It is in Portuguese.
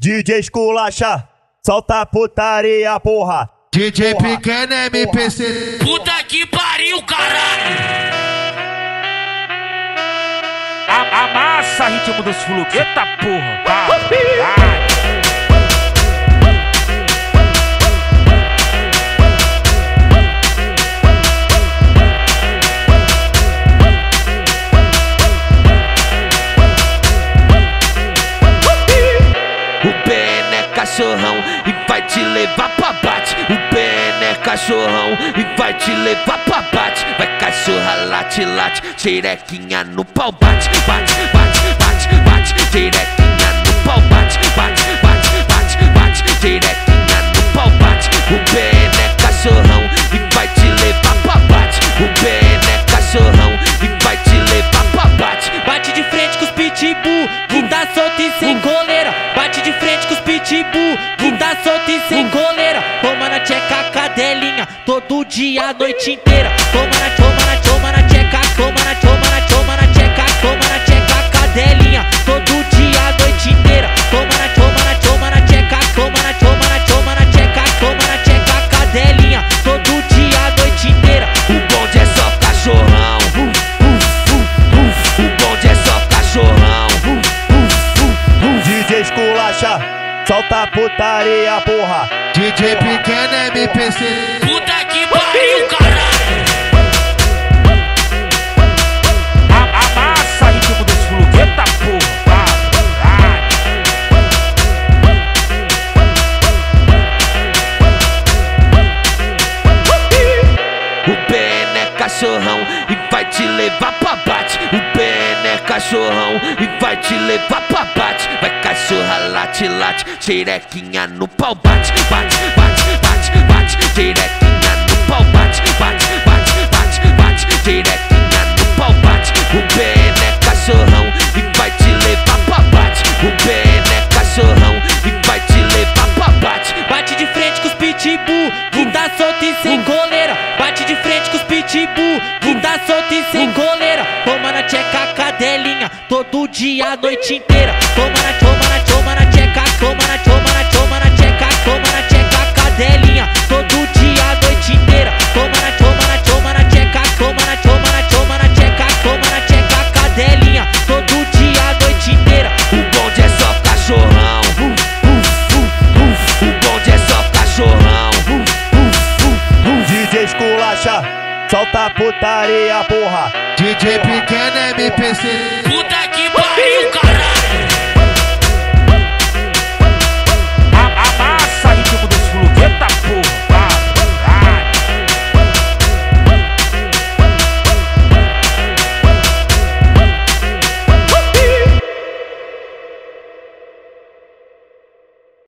DJ esculacha, solta a putaria, porra. DJ Pequeno MPC. Puta que pariu, caralho! Amassa ritmo dos fluxos. Eita porra! O Ben é cachorrão e vai te levar pra bate. O Ben é cachorrão e vai te levar pra bate. Vai cachorra late, late, xerequinha no pau bate. Bate, bate, bate, bate, xerequinha no pau bate. Bate, bate, bate, bate, xerequinha no pau bate. O Ben é cachorrão e vai te levar pra bate. O Ben é cachorrão e vai te levar pra bate. Bate de frente com os pitbull, que tá solto e sem coleira. Bate de frente com os pitbull, que tá solto e sem coleira. Toma na tcheca, cadelinha, todo dia, a noite inteira. Toma na tcheca, toma na tcheca, toma na tcheca, cadelinha, todo dia, a noite inteira. Toma na tcheca, toma na tcheca, cadelinha, todo dia, a noite inteira. O bonde é só cachorrão. O bonde é só cachorrão. DJ esculacha, solta a putaria, porra. DJ Pequeno MPC. Puta que pariu, caralho! Amassa ritmo dos fluxos. Eita porra! O Ben é cachorrão e vai te levar pra bate. O Ben é cachorrão e vai te levar pra bate. Vai cachorra late, late, xerequinha no pau bate. Bate, bate, bate, bate, xerequinha no pau bate. Bate, bate, bate, bate, xerequinha no pau bate. O Ben é cachorrão e vai te levar pra bate. O Ben é cachorrão e vai te levar pra bate. Bate de frente com os pitbull, que tá solto e sem coleira. Bate de frente com os pitbull, que tá solto e sem coleira. Toma na tcheca, cadelinha, todo dia, a noite inteira. Toma na tcheca, toma na tcheca, cadelinha, todo dia, a noite inteira. Toma na tcheca, toma na tcheca, cadelinha, todo dia, a noite inteira. O bonde é só cachorrão. O bonde é só cachorrão. DJ esculacha, solta a putaria, porra. DJ Pequeno MPC. Puta